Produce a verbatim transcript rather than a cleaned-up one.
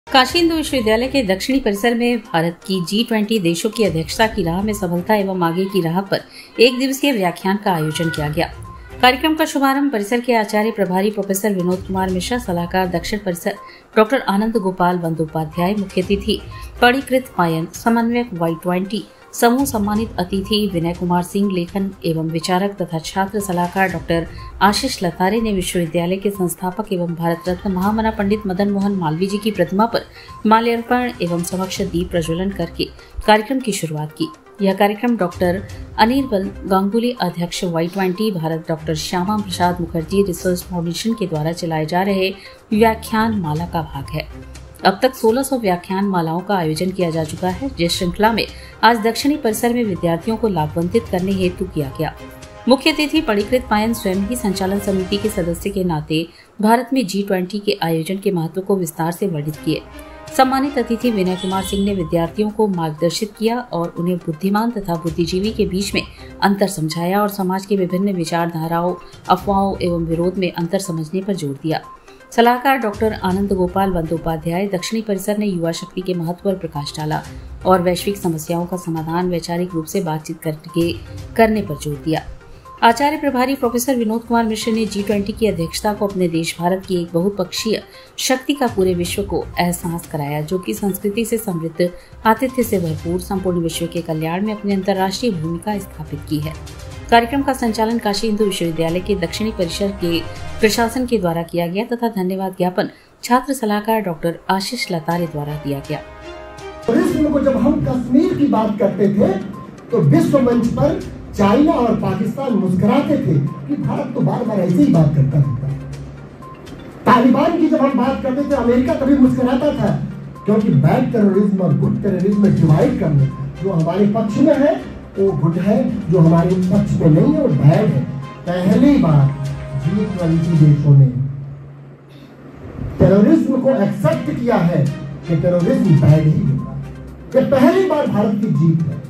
काशी हिंदू विश्वविद्यालय के दक्षिणी परिसर में भारत की जी ट्वेंटी देशों की अध्यक्षता की राह में सफलता एवं आगे की राह पर एक दिवसीय व्याख्यान का आयोजन किया गया। कार्यक्रम का शुभारंभ परिसर के आचार्य प्रभारी प्रोफेसर विनोद कुमार मिश्रा, सलाहकार दक्षिण परिसर डॉक्टर आनंद गोपाल बंदोपाध्याय, मुख्य अतिथि पढ़ीकृत पायन, समन्वयक वाई ट्वेंटी, समूह सम्मानित अतिथि विनय कुमार सिंह, लेखन एवं विचारक तथा छात्र सलाहकार डॉक्टर आशीष लतारे ने विश्वविद्यालय के संस्थापक एवं भारत रत्न महामना पंडित मदन मोहन मालवीय जी की प्रतिमा पर माल्यार्पण एवं समक्ष दीप प्रज्वलन करके कार्यक्रम की शुरुआत की। यह कार्यक्रम डॉक्टर अनिर्बल गांगुली, अध्यक्ष Y twenty Bharat, doctor Shyama Prasad Mukherjee research foundation के द्वारा चलाए जा रहे व्याख्यान माला का भाग है। अब तक सोलह सौ व्याख्यान मालाओं का आयोजन किया जा चुका है, जिस श्रृंखला में आज दक्षिणी परिसर में विद्यार्थियों को लाभान्वित करने हेतु किया गया। मुख्य अतिथि पढ़ीकृत पायन स्वयं ही संचालन समिति के सदस्य के नाते भारत में जी ट्वेंटी के आयोजन के महत्व को विस्तार से वर्णित किए। सम्मानित अतिथि विनय कुमार सिंह ने विद्यार्थियों को मार्गदर्शित किया और उन्हें बुद्धिमान तथा बुद्धिजीवी के बीच में अंतर समझाया और समाज के विभिन्न विचारधाराओं, अफवाहों एवं विरोध में अंतर समझने पर जोर दिया। सलाहकार डॉक्टर आनंद गोपाल बंदोपाध्याय, दक्षिणी परिसर ने युवा शक्ति के महत्व पर प्रकाश डाला और वैश्विक समस्याओं का समाधान वैचारिक रूप से बातचीत करके करने पर जोर दिया। आचार्य प्रभारी प्रोफेसर विनोद कुमार मिश्र ने जी ट्वेंटी की अध्यक्षता को अपने देश भारत की एक बहुपक्षीय शक्ति का पूरे विश्व को एहसास कराया, जो कि संस्कृति से समृद्ध, आतिथ्य से भरपूर, संपूर्ण विश्व के कल्याण में अपनी अंतर्राष्ट्रीय भूमिका स्थापित की है। कार्यक्रम का संचालन काशी हिंदू विश्वविद्यालय के दक्षिणी परिसर के प्रशासन के द्वारा किया गया तथा धन्यवाद ज्ञापन छात्र सलाहकार डॉक्टर आशीष लतारे द्वारा दिया गया। को जब हम कश्मीर की बात करते थे तो विश्व मंच पर चाइना और पाकिस्तान मुस्कुराते थे कि भारत तो बार बार ऐसे ही बात करता रहता है। तालिबान की जब हम बात करते थे, अमेरिका कभी मुस्कुराता था, क्योंकि बैड टेररिज्म और गुड टेररिज्म में डिवाइड करने, जो हमारे पक्ष में है वो गुड है, जो हमारे पक्ष में नहीं है वो बैड है। पहली बार जी ट्वेंटी देशों ने टेररिज्म को एक्सेप्ट किया है कि टेररिज्म बैड ही होगा। ये पहली बार भारत की जीत है।